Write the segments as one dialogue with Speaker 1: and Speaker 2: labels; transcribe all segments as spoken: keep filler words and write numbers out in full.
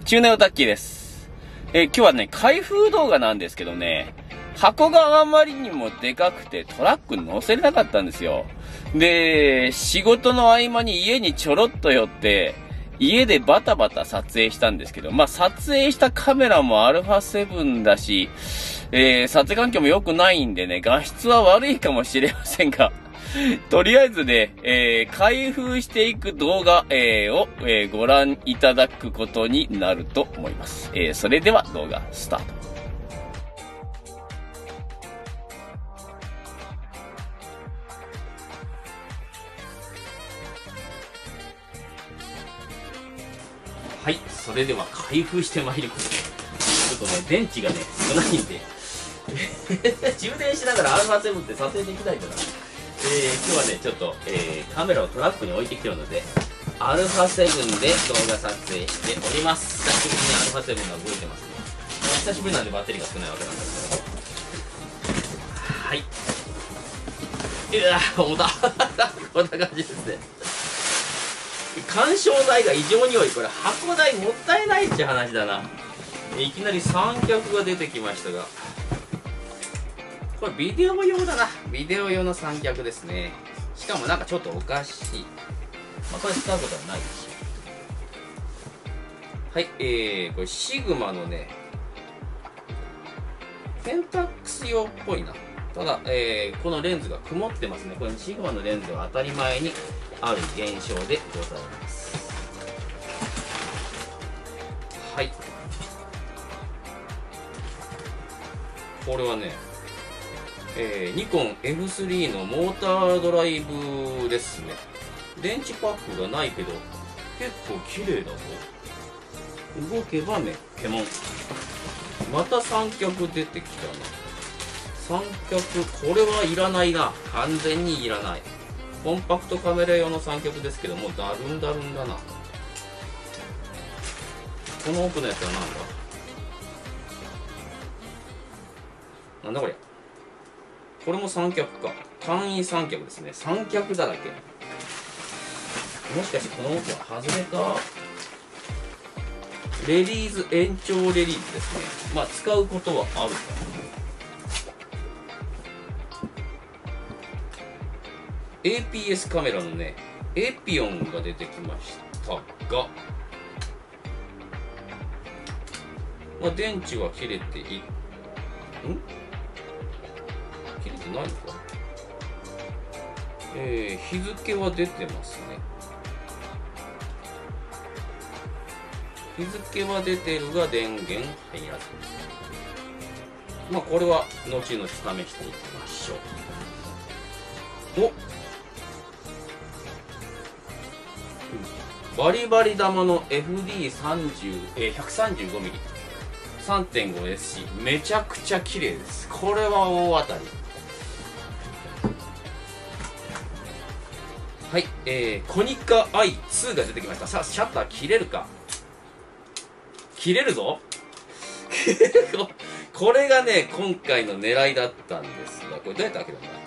Speaker 1: 中年オタッキーです。えー、今日はね、開封動画なんですけどね、箱があまりにもでかくてトラックに乗せれなかったんですよ。で、仕事の合間に家にちょろっと寄って、家でバタバタ撮影したんですけど、まあ、撮影したカメラも アルファセブン だし、えー、撮影環境も良くないんでね、画質は悪いかもしれませんが、とりあえずね、えー、開封していく動画、えー、を、えー、ご覧いただくことになると思います。えー、それでは動画スタート。はい、それでは開封してまいります。ちょっとね、電池がね、少ないんで、充電しながら アルファセブン って撮影できないから、えー、今日はね、ちょっと、えー、カメラをトラックに置いてきてるので、アルファセブン で動画撮影しております。久しぶりに アルファセブン が動いてますね。久しぶりなんでバッテリーが少ないわけなんですけど。はい。うわぁ、重た。こんな感じですね。緩衝材が異常に多い。これ箱代もったいないって話だな。いきなり三脚が出てきましたが、これビデオ用だな。ビデオ用の三脚ですね。しかもなんかちょっとおかしい。まあ、これ使うことはないし。はい、えー、これシグマのね、ペンタックス用っぽいな。ただ、えー、このレンズが曇ってますね。これシグマのレンズは当たり前にある現象でございます。はい。これはね、えー、ニコン エフスリー のモータードライブですね。電池パックがないけど、結構綺麗だぞ。動けばね、ケモン。また三脚出てきたな。三脚、これはいらないな。完全にいらない。コンパクトカメラ用の三脚ですけども、だるんだるんだな。この奥のやつは何だ？なんだこりゃ。これも三脚か。簡易三脚ですね。三脚だらけ。もしかしてこの奥は外れか？レディーズ延長レディースですね。まあ使うことはあるか。エーピーエス カメラのね、エピオンが出てきましたが、まあ、電池は切れてい、ん切れてないのか。えー、日付は出てますね。日付は出てるが電源入らず。まあこれは後々試していきましょう。おバリバリ玉の エフディーさんじゅう、えー、ひゃくさんじゅうごミリ さんてんごエスシー めちゃくちゃ綺麗です。これは大当たり。はい、えー、コニカ アイツー が出てきました。さあシャッター切れるか。切れるぞ。これがね今回の狙いだったんですが、これどうやって開けるんだ。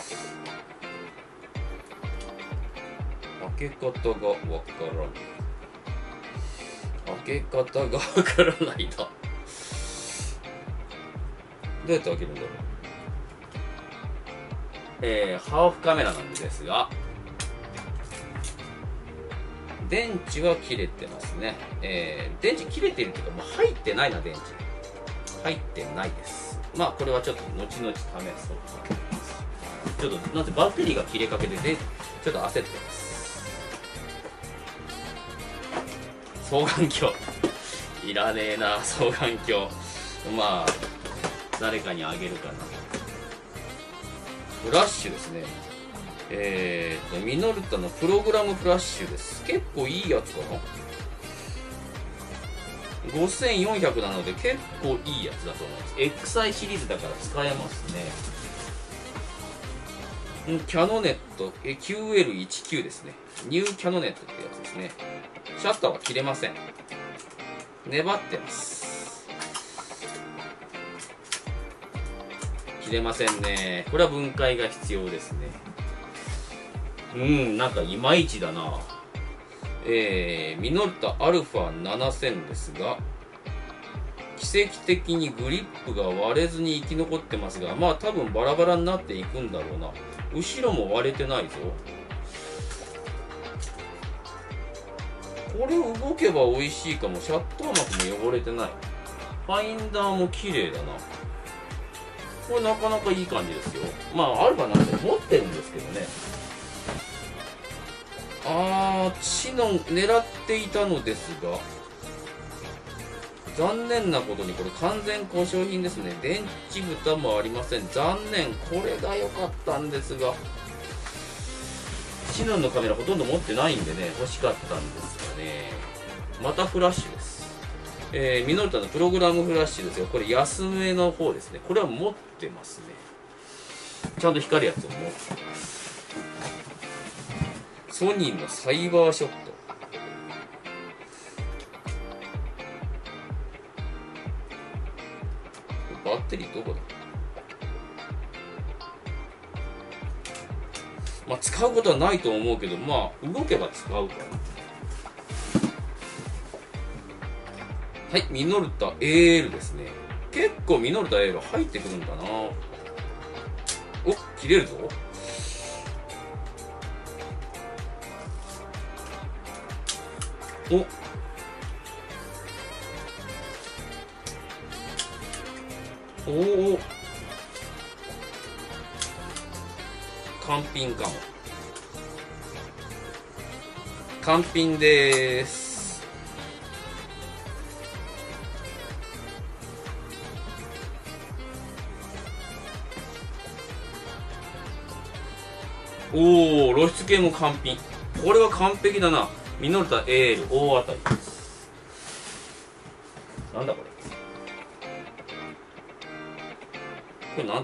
Speaker 1: 開け方がわからない。開け方がわからないな。どうやって開けるんだろう。えー、ハーフカメラなんですが、電池は切れてますね。えー、電池切れてるっていうか、もう入ってないな、電池。入ってないです。まあ、これはちょっと後々試そうと思います。ちょっと、なぜバッテリーが切れかけてて、ちょっと焦ってます。双眼鏡いらねえな。双眼鏡まあ誰かにあげるかな。フラッシュですね。えーとミノルタのプログラムフラッシュです。結構いいやつかな。ごせんよんひゃくなので結構いいやつだと思います。 エックスアイ シリーズだから使えますね。キャノネット キューエルじゅうきゅう ですね。ニューキャノネットってやつですね。シャッターは切れません。粘ってます。切れませんね。これは分解が必要ですね。うん、なんかいまいちだな。 えー、ミノルタ アルファななせんですが、奇跡的にグリップが割れずに生き残ってますが、まあ多分バラバラになっていくんだろうな。後ろも割れてないぞ。これ動けば美味しいかも。シャッター膜も汚れてない。ファインダーも綺麗だな。これなかなかいい感じですよ。まあアルファなんて持ってるんですけどね。あー、シノン狙っていたのですが、残念なことにこれ完全故障品ですね。電池蓋もありません。残念。これが良かったんですが、シノンのカメラほとんど持ってないんでね、欲しかったんですがね。またフラッシュです。えー、ミノルタのプログラムフラッシュですよ。これ安めの方ですね。これは持ってますね。ちゃんと光るやつを持ってます。ソニーのサイバーショット。バッテリーどこだ。まあ使うことはないと思うけど、まあ動けば使うかな。はい、ミノルタ エーエル ですね。結構ミノルタ エーエル 入ってくるんだな。お、切れるぞ。お、おお、完品かも。完品でーす。おお、露出系も完品。これは完璧だな。ミノルタ エーエル 大当たりです。なんだこれ。これなんだ。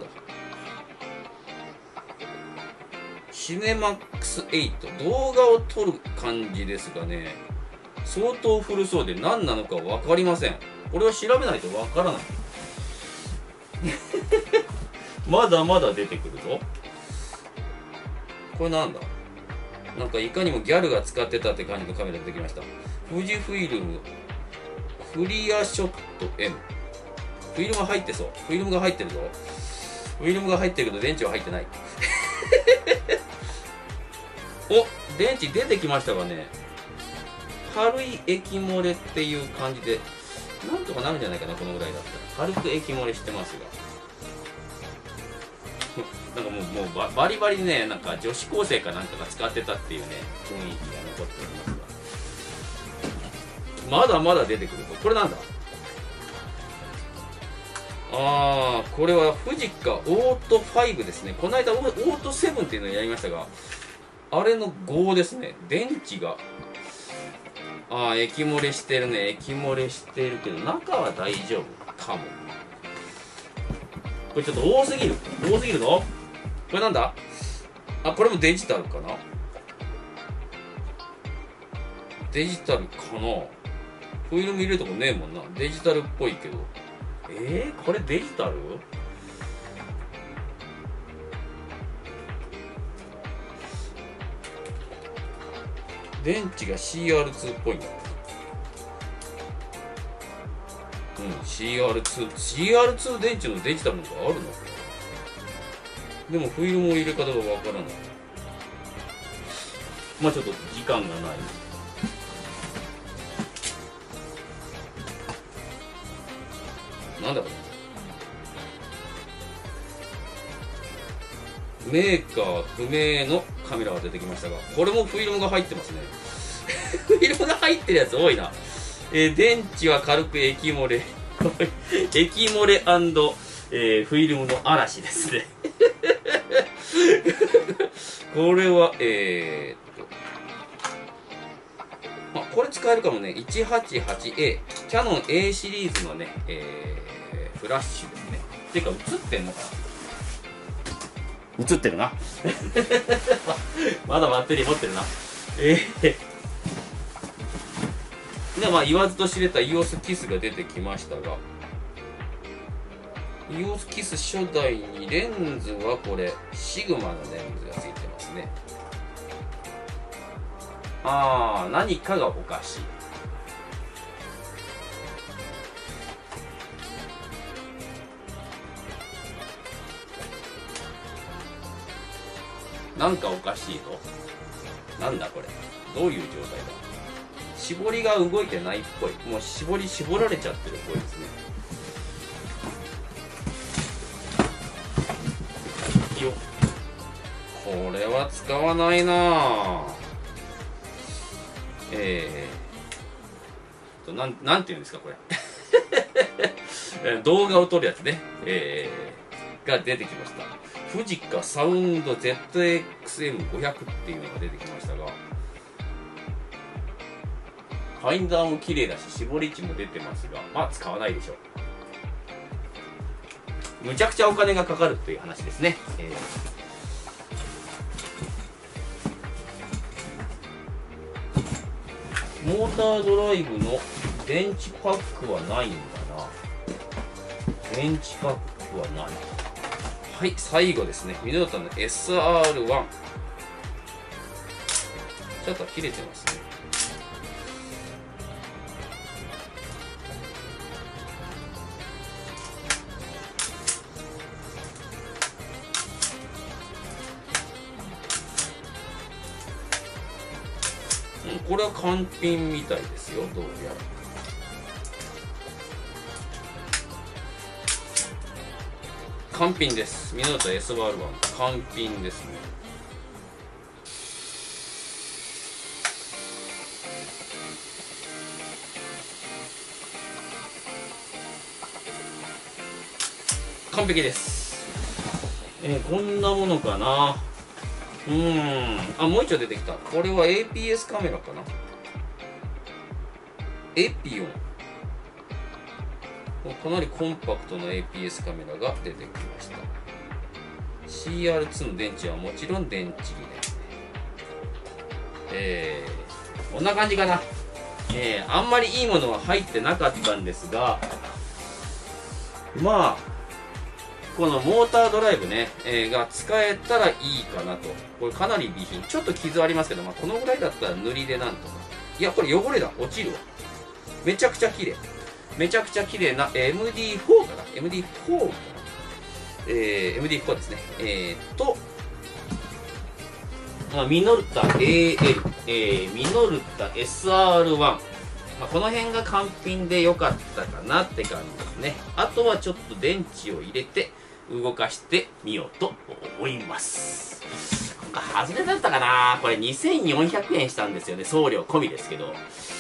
Speaker 1: シネマックスエイト、動画を撮る感じですがね、相当古そうで何なのか分かりません。これは調べないと分からない。まだまだ出てくるぞ。これなんだ。なんかいかにもギャルが使ってたって感じのカメラ出てきました。富士フィルムクリアショット エム。 フィルムが入ってそう。フィルムが入ってるぞ。フィルムが入ってるけど電池は入ってない。お、電池出てきましたがね、軽い液漏れっていう感じでなんとかなるんじゃないかな。このぐらいだったら軽く液漏れしてますが、なんかもう、もうババリバリね、なんか女子高生かなんかが使ってたっていうね雰囲気が残っておりますが、まだまだ出てくると。これなんだ。あー、これはフジカオートファイブですね。この間オートセブンっていうのをやりましたが、あれのごですね。電池があー、液漏れしてるね。液漏れしてるけど中は大丈夫かも。これちょっと多すぎる多すぎるぞ。これなんだ。あ、これもデジタルかな。デジタルかな。フィルム入れるとこねえもんな。デジタルっぽいけど、えー、これデジタル。電池が シーアールツー っぽいんだ。うん、シーアールツー、シーアールツー 電池のデジタルのがあるの。でもフィルムの入れ方がわからない。まあちょっと時間がない。なんだこれ。メーカー不明のカメラが出てきましたが、これもフィルムが入ってますね。フィルムが入ってるやつ多いな。えー、電池は軽く液漏れ。液漏れ&、えー、フィルムの嵐ですね。これは、えー、っと、あ、これ使えるかもね。いちはちはちエー。キャノン A シリーズのね、えー、フラッシュですね。ていうか、映ってんのかな。映ってるな。まだバッテリー持ってるな。えー、で、まあ、言わずと知れた イーオーエス キスが出てきましたが、イーオーエス キス初代にレンズはこれ、シグマのレンズがついてますね。 ああ、何かがおかしい。なんかおかしいぞ。なんだこれ。どういう状態だ。絞りが動いてないっぽい。もう絞り絞られちゃってるっぽいですね。よっ。これは使わないなぁ。えーと、なん、なんていうんですか、これ。動画を撮るやつね。えー、が出てきました。フジカサウンド ゼットエックスエムごひゃく っていうのが出てきましたが、ファインダーも綺麗だし、絞り値も出てますが、まあ使わないでしょう。むちゃくちゃお金がかかるという話ですね。えー、モータードライブの電池パックはないんだな。電池パックはない。はい、最後ですね。ミノルタの エスアールワン。ちょっと切れてますね。うん、これは完品みたいですよ、どうやら。完品です。ミノルタ エスアールワン 完品ですね。完璧です。えー、こんなものかな。うーん。あ、もう一丁出てきた。これは エーピーエス カメラかな。エピオン。かなりコンパクトな エーピーエス カメラが出てきました。シーアールツー の電池はもちろん電池切れ。えー、こんな感じかな。えー、あんまりいいものは入ってなかったんですが、まあ、このモータードライブね、えー、が使えたらいいかなと。これかなり備品。ちょっと傷ありますけど、まあ、このぐらいだったら塗りでなんとか。いや、これ汚れだ。落ちるわ。めちゃくちゃ綺麗。めちゃくちゃ綺麗な エムディーフォー かな エムディーフォー かな、えー、エムディーフォー ですね。えー、っと、まあ、ミノルタ エーエル、えー、ミノルタ エスアールワン。まあ、この辺が完品で良かったかなって感じですね。あとはちょっと電池を入れて動かしてみようと思います。今回外れだったかな。これにせんよんひゃくえんしたんですよね。送料込みですけど。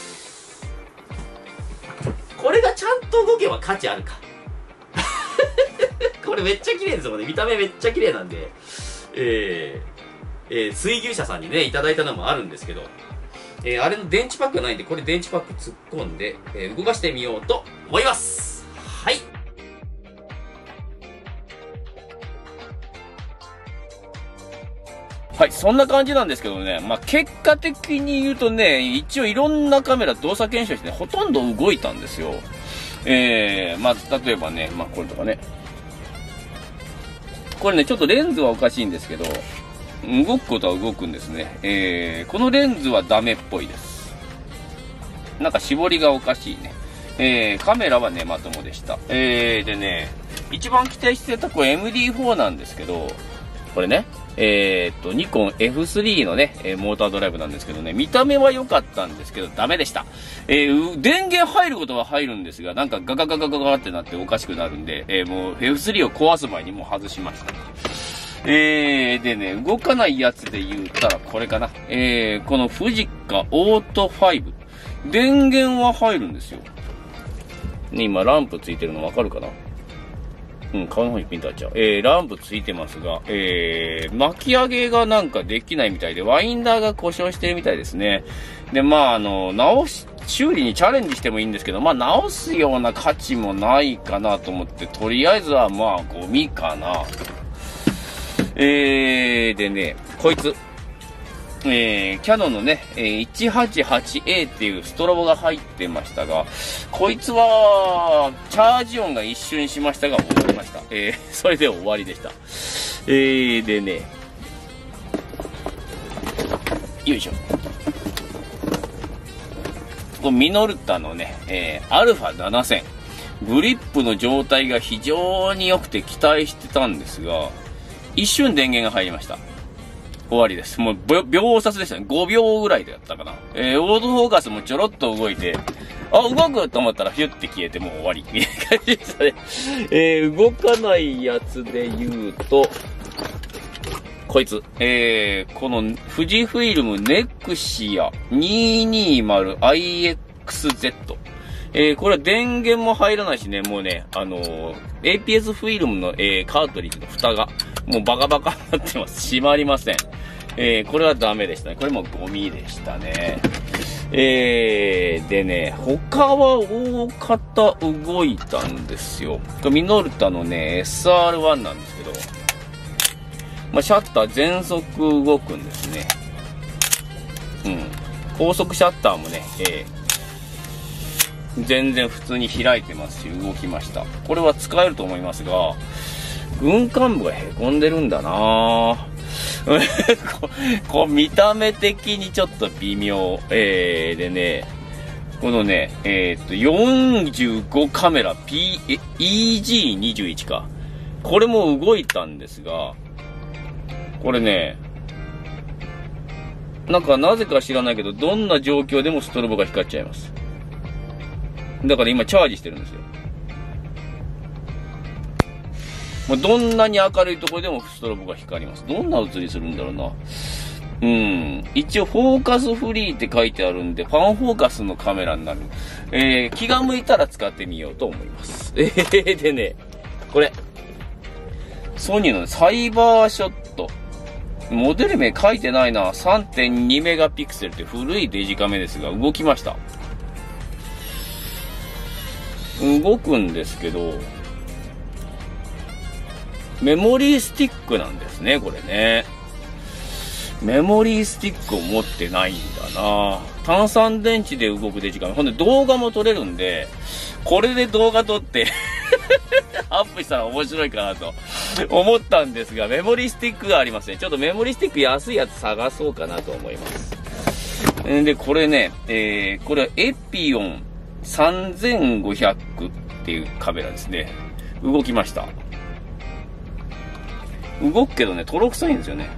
Speaker 1: これがちゃんと動けば価値あるか。これめっちゃ綺麗ですもんね。見た目めっちゃ綺麗なんで。えー、えー、水牛車さんにね、いただいたのもあるんですけど、えー、あれの電池パックがないんで、これ電池パック突っ込んで、えー、動かしてみようと思います。はい。はい、そんな感じなんですけどね。まあ、結果的に言うとね、一応いろんなカメラ動作検証してね、ほとんど動いたんですよ。えー、まあ、例えばね、まあ、これとかね。これね、ちょっとレンズはおかしいんですけど、動くことは動くんですね。えー、このレンズはダメっぽいです。なんか絞りがおかしいね。えー、カメラはね、まともでした。えー、でね、一番期待してたこれ エムディーフォー なんですけど、これね、えー、っと、ニコン エフスリー のね、えー、モータードライブなんですけどね、見た目は良かったんですけど、ダメでした。えー、電源入ることは入るんですが、なんかガガガガガガってなっておかしくなるんで、えー、もう エフスリー を壊す前にもう外しました。えー、でね、動かないやつで言ったらこれかな。えー、このフジカオートファイブ。電源は入るんですよ。ね、今ランプついてるのわかるかな？うん、顔の方にピンとあっちゃう。えー、ランプついてますが、えー、巻き上げがなんかできないみたいで、ワインダーが故障してるみたいですね。で、まあ、あの、直し、修理にチャレンジしてもいいんですけど、まあ、直すような価値もないかなと思って、とりあえずはまあ、ゴミかな。えー、でね、こいつ。えー、キヤノンのね、えー、いちはちはちエー っていうストロボが入ってましたが、こいつは、チャージ音が一瞬しましたが終わりました。えー、それで終わりでした。えー、でね、よいしょ。
Speaker 2: これミノルタのね、えー、アルファななせん。グリップの状態が非常に良くて期待してたんですが、一瞬電源が入りました。終わりです。もう秒殺でしたね。ごびょうぐらいでやったかな。えー、オートフォーカスもちょろっと動いて、あ、動くと思ったらヒュッて消えてもう終わり。みたいな感じでしたね。えー、動かないやつで言うと、こいつ。えー、この富士フイルムネクシア にひゃくにじゅうアイエックスゼット。えー、これは電源も入らないしね、もうね、あのー、エーピーエス フィルムの、えー、カートリッジの蓋が、もうバカバカになってます。閉まりません。えー、これはダメでしたね。これもゴミでしたね。えー、でね、他は大方動いたんですよ。これミノルタのね、エスアールワン なんですけど、まあ、シャッター全速動くんですね。うん。高速シャッターもね、えー、全然普通に開いてますし、動きました。これは使えると思いますが、軍艦部が凹んでるんだなぁ。こ, こう見た目的にちょっと微妙。えー、でね、このね、えー、っと、よんじゅうごカメラ P、イージーにじゅういち か。これも動いたんですが、これね、なんかなぜか知らないけど、どんな状況でもストロボが光っちゃいます。だから今チャージしてるんですよ。もうどんなに明るいところでもストロボが光ります。どんな映りするんだろうな。うん。一応フォーカスフリーって書いてあるんで、ファンフォーカスのカメラになる。えー、気が向いたら使ってみようと思います。えー、でね、これ。ソニーのサイバーショット。モデル名書いてないな。さんてんにメガピクセルって古いデジカメですが、動きました。動くんですけど、メモリースティックなんですね、これね。メモリースティックを持ってないんだな。単三電池で動くデジカメ。ほんで動画も撮れるんで、これで動画撮って、アップしたら面白いかなと思ったんですが、メモリースティックがありますね。ちょっとメモリースティック安いやつ探そうかなと思います。で、これね、えー、これはエピオンさんぜんごひゃくっていうカメラですね。動きました。動くけどね、とろくさいんですよね。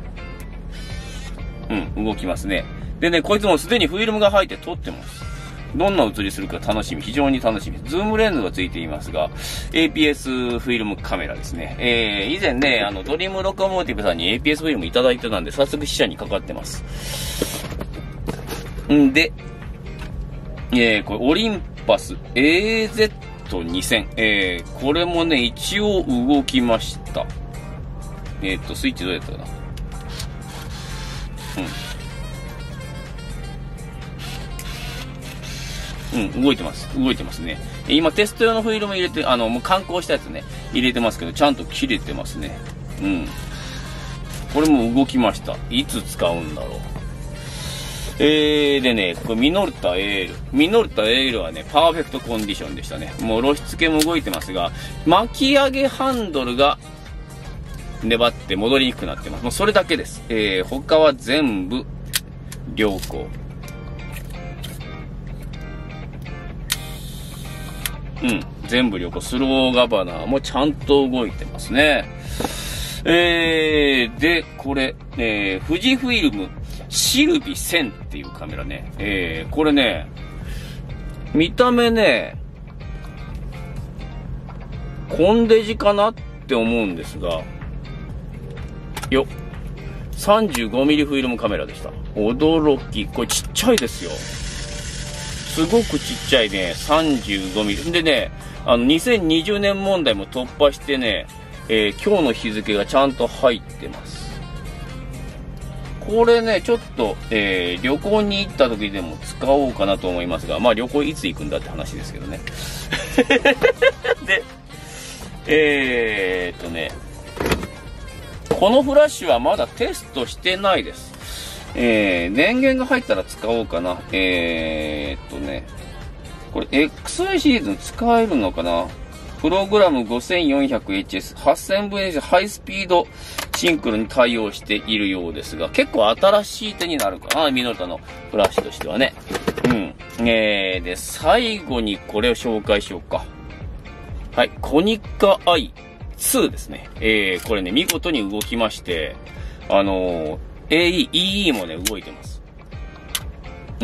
Speaker 2: うん、動きますね。でね、こいつもすでにフィルムが入って撮ってます。どんな映りするか楽しみ、非常に楽しみ。ズームレンズがついていますが、エーピーエス フィルムカメラですね。えー、以前ね、あの、ドリームロコモーティブさんに エーピーエス フィルムいただいてたんで、早速試写にかかってます。んで、えー、これ、オリンパス エーゼットにせん。えー、これもね、一応動きました。えーっと、スイッチどうやったかな。うん。うん、動いてます。動いてますね。今、テスト用のフィルム入れて、あの、もう観光したやつね、入れてますけど、ちゃんと切れてますね。うん。これも動きました。いつ使うんだろう。えー、でね、これミノルタ エーエル。ミノルタ エーエルはね、パーフェクトコンディションでしたね。もう露出系も動いてますが、巻き上げハンドルが、粘って戻りにくくなってます。もうそれだけです。えー、他は全部良好。うん、全部良好。スローガバナーもちゃんと動いてますね。えー、で、これ、えー、富士フィルムシルビせんっていうカメラね。えー、これね、見た目ね、コンデジかなって思うんですが、よ、さんじゅうごミリ フィルムカメラでした。驚き。これちっちゃいですよ。すごくちっちゃいね。さんじゅうごミリ。でね、あの、にせんにじゅうねん問題も突破してね、えー、今日の日付がちゃんと入ってます。これね、ちょっと、えー、旅行に行った時でも使おうかなと思いますが、まあ旅行いつ行くんだって話ですけどね。で、えーっとね、このフラッシュはまだテストしてないです。えー、電源が入ったら使おうかな。えーっとね、これ エックスアイ シリーズ使えるのかな。プログラム ごせんよんひゃくエイチエス、はっせんぶんエイチエス ハイスピードシンクロに対応しているようですが、結構新しい手になるかな、ミノルタのフラッシュとしてはね。うん。 えー、で、最後にこれを紹介しようか。はい、コニカ アイツー ですね。えー、これね、見事に動きまして、あのー、エーイー、イーイー もね、動いてます。うん。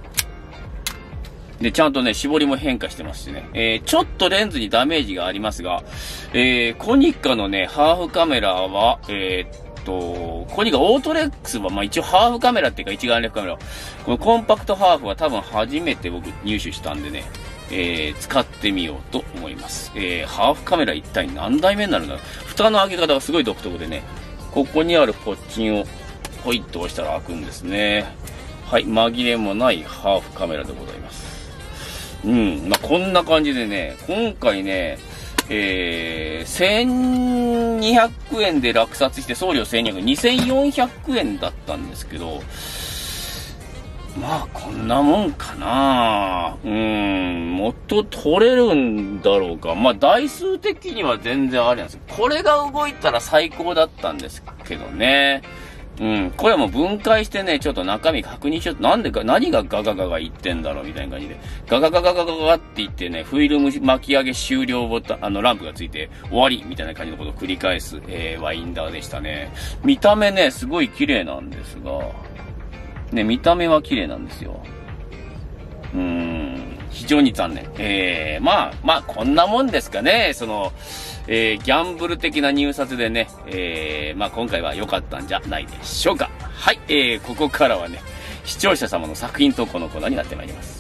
Speaker 2: で、ちゃんとね、絞りも変化してますしね。えー、ちょっとレンズにダメージがありますが、えー、コニカのね、ハーフカメラは、えー、っと、コニカオートレックスは、まあ、一応ハーフカメラっていうか一眼レフカメラ。このコンパクトハーフは多分初めて僕入手したんでね、えー、使ってみようと思います。えー、ハーフカメラ一体何台目になるんだろう。蓋の開け方がすごい独特でね、ここにあるポッチンをポイッと押したら開くんですね。はい、紛れもないハーフカメラでございます。うん。まあ、こんな感じでね、今回ね、えー、せんにひゃくえんで落札して送料せんにひゃくえん、にせんよんひゃくえんだったんですけど、まあ、こんなもんかな。うーん、もっと取れるんだろうか。まあ、台数的には全然ありなんですよ。これが動いたら最高だったんですけどね。うん。これはもう分解してね、ちょっと中身確認しよう。なんでか、何がガガガガ言ってんだろうみたいな感じで。ガガガガガガガって言ってね、フィルム巻き上げ終了ボタン、あの、ランプがついて終わりみたいな感じのことを繰り返す、えー、ワインダーでしたね。見た目ね、すごい綺麗なんですが、ね、見た目は綺麗なんですよ。うーん、非常に残念。えー、まあ、まあ、こんなもんですかね。その、えー、ギャンブル的な入札でね、えー、まあ今回は良かったんじゃないでしょうか。はい、えー、ここからはね、視聴者様の作品投稿のコーナーになってまいります。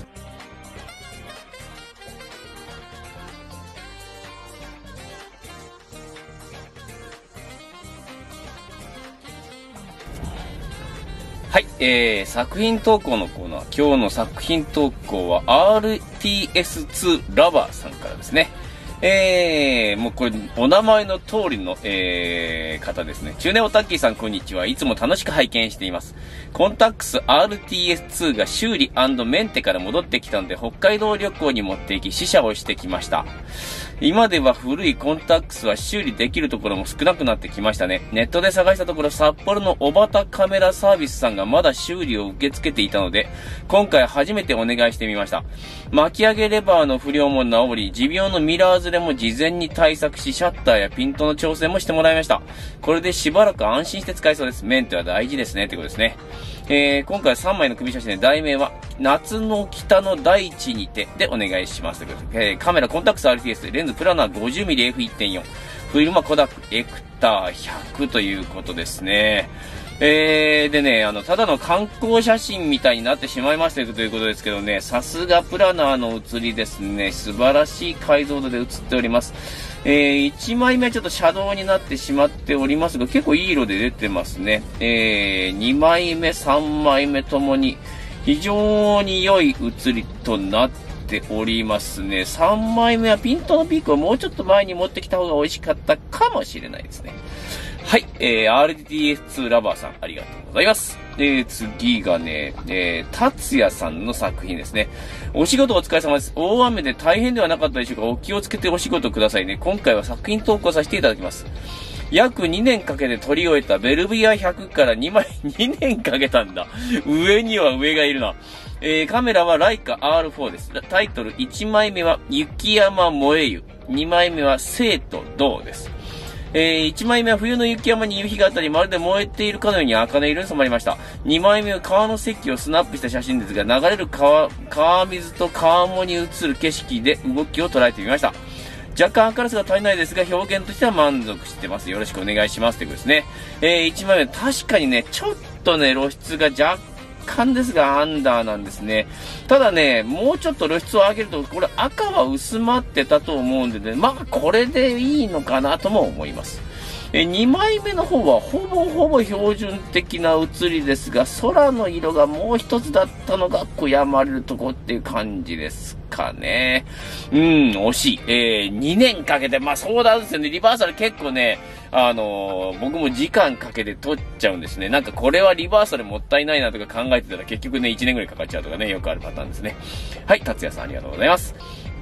Speaker 2: はい、えー、作品投稿のコーナー。今日の作品投稿は アールティーエスツー ラバーさんからですね。えー、もうこれ、お名前の通りの、えー、方ですね。中年オタッキーさん、こんにちは。いつも楽しく拝見しています。コンタックス アールティーエスツー が修理&メンテから戻ってきたので、北海道旅行に持って行き、試写をしてきました。今では古いコンタックスは修理できるところも少なくなってきましたね。ネットで探したところ、札幌の小畑カメラサービスさんがまだ修理を受け付けていたので、今回初めてお願いしてみました。巻き上げレバーの不良も治り、持病のミラーズレも事前に対策し、シャッターやピントの調整もしてもらいました。これでしばらく安心して使えそうです。メンテは大事ですね。ってことですね。えー、今回さんまいの組写真で題名は、夏の北の大地にてでお願いします。ということで、えー、カメラコンタックス アールティーエス、レンズプラナー ごじゅうミリエフいってんよん、フィルムはコダックエクターひゃくということですね。えー、でね、あの、ただの観光写真みたいになってしまいましたということですけどね、さすがプラナーの写りですね、素晴らしい解像度で写っております。えー、いちまいめはちょっとシャドウになってしまっておりますが、結構いい色で出てますね。えー、にまいめ、さんまいめともに非常に良い写りとなっておりますね。さんまいめはピントのピークをもうちょっと前に持ってきた方が美味しかったかもしれないですね。はい、えー、アールティーエスツー ラバーさん、ありがとうございます。で、次がね、えー、達也さんの作品ですね。お仕事お疲れ様です。大雨で大変ではなかったでしょうか。お気をつけてお仕事くださいね。今回は作品投稿させていただきます。約にねんかけて撮り終えたベルビアひゃくからにまい、にねんかけたんだ。上には上がいるな。えー、カメラはライカ アールフォー です。タイトルいちまいめは雪山燃え湯。にまいめは生と銅です。えー、いちまいめは冬の雪山に夕日があったり、まるで燃えているかのように茜色に染まりました。にまいめは川の石をスナップした写真ですが、流れる川、川水と川面に映る景色で動きを捉えてみました。若干明るさが足りないですが、表現としては満足してます。よろしくお願いします。ということですね。えー、いちまいめ、確かにね、ちょっとね、露出が若干ですが、アンダーなんですね。ただね、もうちょっと露出を上げると、これ赤は薄まってたと思うんでね、まあ、これでいいのかなとも思います。え、にまいめの方はほぼほぼ標準的な写りですが、空の色がもう一つだったのが悔やまれるとこっていう感じですかね。うん、惜しい。えー、にねんかけて、まあそうなんですよね。リバーサル結構ね、あのー、僕も時間かけて撮っちゃうんですね。なんかこれはリバーサルもったいないなとか考えてたら結局ね、いちねんぐらいかかっちゃうとかね、よくあるパターンですね。はい、達也さんありがとうございます。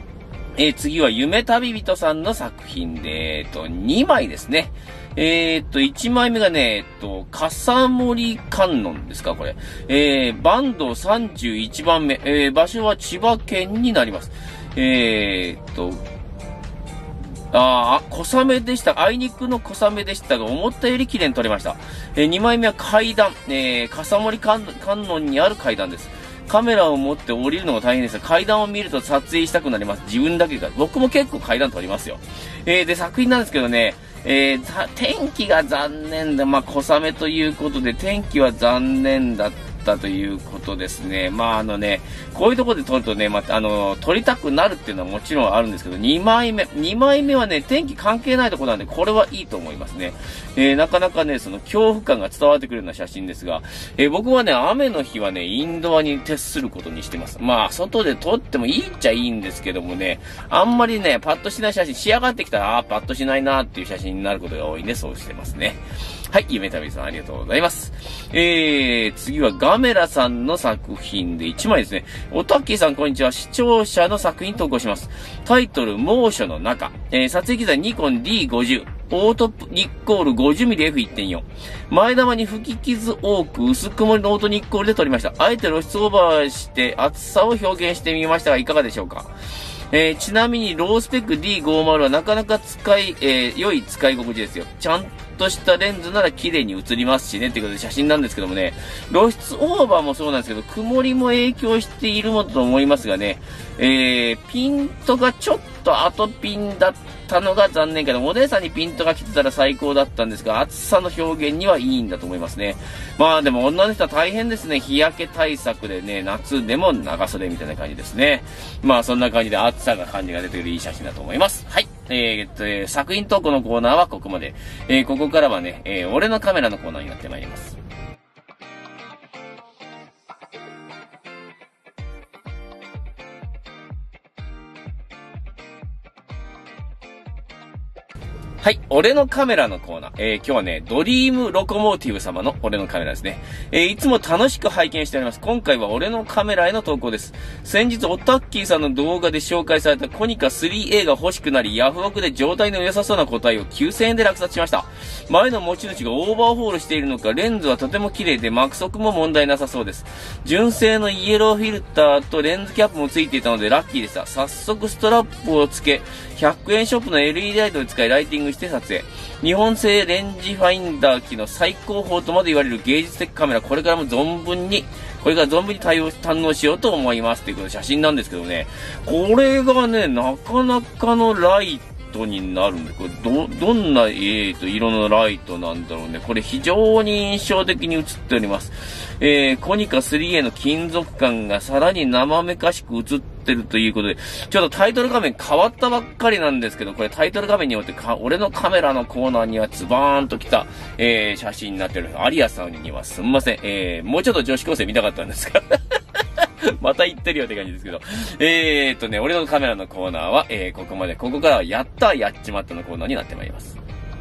Speaker 2: えー、次は夢旅人さんの作品で、えっと、にまいですね。えー、っと、いちまいめがね、えっと、笠森観音ですか、これ。えー、バンドさんじゅういちばんめ。えー、場所は千葉県になります。えー、っと、ああ、小雨でした。あいにくの小雨でしたが、思ったより綺麗に撮れました。えー、にまいめは階段。えー、笠森観音にある階段です。カメラを持って降りるのが大変ですが、階段を見ると撮影したくなります。自分だけが。僕も結構階段撮りますよ。えー、で、作品なんですけどね、えー、天気が残念だ。まあ、小雨ということで、天気は残念だったということですね。まあ、あのね、こういうところで撮るとね、また、あの、撮りたくなるっていうのはもちろんあるんですけど、にまいめ。にまいめはね、天気関係ないところなんで、これはいいと思いますね。えー、なかなかね、その恐怖感が伝わってくるような写真ですが、えー、僕はね、雨の日はね、インドアに徹することにしてます。まあ、外で撮ってもいいっちゃいいんですけどもね、あんまりね、パッとしない写真、仕上がってきたら、あー、パッとしないなーっていう写真になることが多いんで、そうしてますね。はい、夢旅さんありがとうございます。えー、次はガメラさんの作品でいちまいですね。おたっきーさんこんにちは。視聴者の作品投稿します。タイトル、猛暑の中。えー、撮影機材ニコン ディーごじゅう。オートニッコール ごじゅうミリエフいってんよん。前玉に吹き傷多く薄曇りのオートニッコールで撮りました。あえて露出オーバーして厚さを表現してみましたがいかがでしょうか。えー、ちなみにロースペック ディーごじゅう はなかなか使い、えー、良い使い心地ですよ。ちゃんとしたレンズなら綺麗に映りますしね。っていうことで写真なんですけどもね、露出オーバーもそうなんですけど、曇りも影響しているものと思いますがね、えー、ピントがちょっと後ピンだったのが残念けど、お姉さんにピントが来てたら最高だったんですが、暑さの表現にはいいんだと思いますね。まあでも女の人は大変ですね。日焼け対策でね、夏でも長袖みたいな感じですね。まあそんな感じで暑さが感じが出てくるいい写真だと思います。はい。えー、っと、えー、作品投稿のコーナーはここまで。えー、ここからはね、えー、俺のカメラのコーナーになってまいります。はい。俺のカメラのコーナー。えー、今日はね、ドリームロコモーティブ様の俺のカメラですね。えー、いつも楽しく拝見しております。今回は俺のカメラへの投稿です。先日、オタッキーさんの動画で紹介されたコニカ スリーエー が欲しくなり、ヤフオクで状態の良さそうな個体をきゅうせんえんで落札しました。前の持ち主がオーバーホールしているのか、レンズはとても綺麗で、マク速も問題なさそうです。純正のイエローフィルターとレンズキャップもついていたのでラッキーでした。早速ストラップをつけ、ひゃくえんショップの エルイーディー ライトを使いライティングして撮影。日本製レンジファインダー機の最高峰とまで言われる芸術的カメラ、これからも存分に、これから存分に対応、堪能しようと思いますということで写真なんですけどね、これがね、なかなかのライトになるんで、これど、どんな、えーと、色のライトなんだろうね。これ非常に印象的に映っております。えー、コニカ スリーエー の金属感がさらに生めかしく映ってるということで、ちょっとタイトル画面変わったばっかりなんですけど、これタイトル画面によってか、俺のカメラのコーナーにはズバーンと来た、えー、写真になってる。アリアさんにはすんません。えー、もうちょっと女子高生見たかったんですが。また言ってるよって感じですけど。えーっとね、俺のカメラのコーナーは、えー、ここまで。ここからはやったやっちまったのコーナーになってまいります。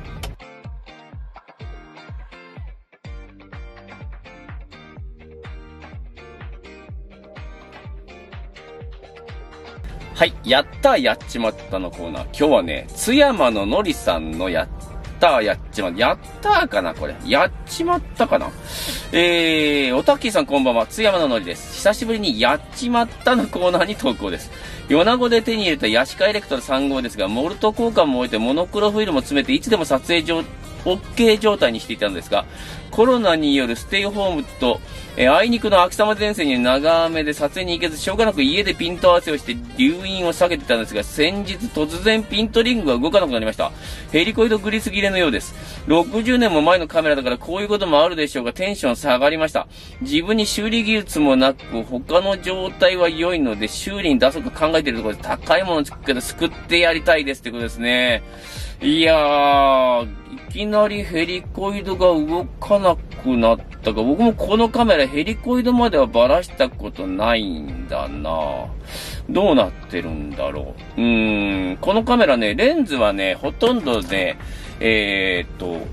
Speaker 2: はい。やったやっちまったのコーナー。今日はね、津山ののりさんのやったーやっちまった。やったーかなこれ。やっちまったかなえー、おたっきーさんこんばんは。津山ののりです。久しぶりにやっちまったのコーナーに投稿です。米子で手に入れたヤシカエレクトラさん号ですが、モルト交換も置いてモノクロフィルムを詰めていつでも撮影上、OK 状態にしていたのですが、コロナによるステイホームと、えー、あいにくの秋雨前線に長雨で撮影に行けず、しょうがなく家でピント合わせをして留飲を下げてたんですが、先日突然ピントリングが動かなくなりました。ヘリコイドグリス切れのようです。ろくじゅうねんも前のカメラだからこういうこともあるでしょうが、テンション下がりました。自分に修理技術もなく、他の状態は良いので、修理に出そうか考えているところで高いものを作けど救ってやりたいですってことですね。いやー、いきなりヘリコイドが動かなくなったか。僕もこのカメラヘリコイドまではばらしたことないんだな。どうなってるんだろう。うーん、このカメラね、レンズはね、ほとんどで、えーっと、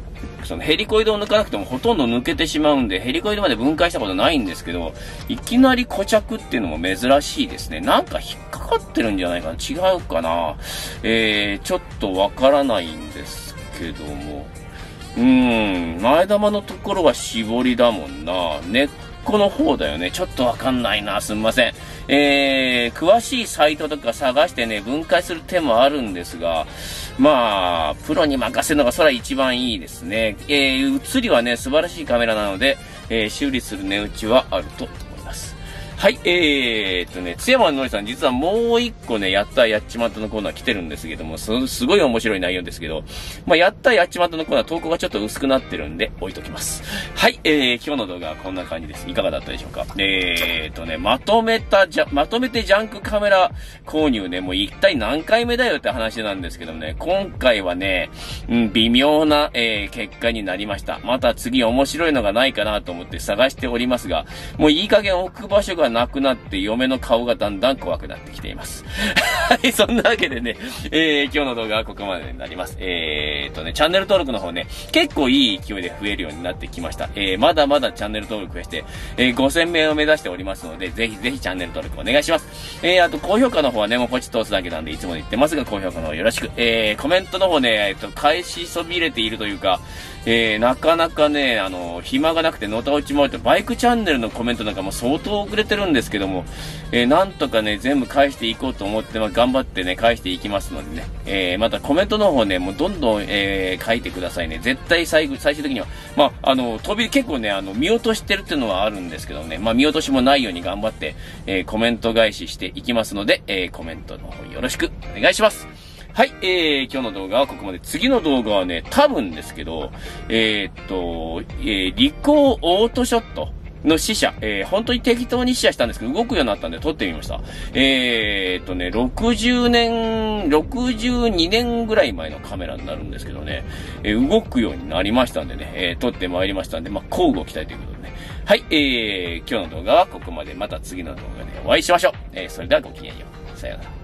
Speaker 2: そのヘリコイドを抜かなくてもほとんど抜けてしまうんで、ヘリコイドまで分解したことないんですけど、いきなり固着っていうのも珍しいですね。なんか引っかかってるんじゃないかな。違うかな。えー、ちょっとわからないんですけども。うーん、前玉のところは絞りだもんな。根っこの方だよね。ちょっとわかんないな。すみません。えー、詳しいサイトとか探してね、分解する手もあるんですが、まあ、プロに任せるのがそれは一番いいですね。えー、映りはね、素晴らしいカメラなので、えー、修理する値打ちはあると思います。はい、えーっとね、津山のりさん、実はもう一個ね、やったやっちまったのコーナー来てるんですけども、す、すごい面白い内容ですけど、まあ、やったやっちまったのコーナー、投稿がちょっと薄くなってるんで、置いときます。はい、えー、今日の動画はこんな感じです。いかがだったでしょうか。えーっとね、まとめたじゃ、まとめてジャンクカメラ購入ね、もう一体何回目だよって話なんですけどね、今回はね、うん、微妙な、えー、結果になりました。また次面白いのがないかなと思って探しておりますが、もういい加減置く場所がなくなって嫁の顔がだんだん怖くなってきています。はい、そんなわけでね、えー、今日の動画はここまでになります。えーっとね、チャンネル登録の方ね、結構いい勢いで増えるようになってきました。えー、まだまだチャンネル登録増やして、えー、ごせんめいを目指しておりますので、ぜひぜひチャンネル登録お願いします。えー、あと高評価の方はね、もうポチッと押すだけなんでいつも言ってますが、高評価の方よろしく。えー、コメントの方ね、えっと、返しそびれているというか、えー、なかなかね、あの、暇がなくてのた落ち回って、バイクチャンネルのコメントなんかも相当遅れてるんですけども、えー、なんとかね、全部返していこうと思って、まあ、頑張ってね、返していきますのでね、えー、またコメントの方ね、もうどんどん、えー、書いてくださいね。絶対最後、最終的には、まあ、あの、飛び、結構ね、あの、見落としてるっていうのはあるんですけどね、まあ、見落としもないように頑張って、えー、コメント返ししていきますので、えー、コメントの方よろしくお願いします。はい、えー、今日の動画はここまで。次の動画はね、多分ですけど、えー、っと、えー、リコーオートショットの試写、えー、本当に適当に試写したんですけど、動くようになったんで撮ってみました。えー、っとね、ろくじゅうねん、ろくじゅうにねんぐらい前のカメラになるんですけどね、えー、動くようになりましたんでね、えー、撮ってまいりましたんで、まあ、交互期待ということでね。はい、えー、今日の動画はここまで。また次の動画でお会いしましょう。えー、それではごきげんよう。さようなら。